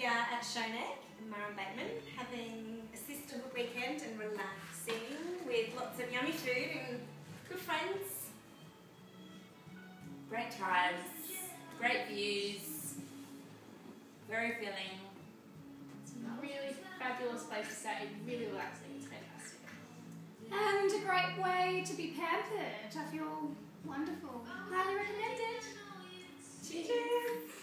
We are at Shonak in Murrum Bateman having a sisterhood weekend and relaxing with lots of yummy food and good friends. Great times, great views, very filling. It's a really fabulous place to stay, really relaxing, it's fantastic. And a great way to be pampered. I feel wonderful. Highly recommended. Cheers!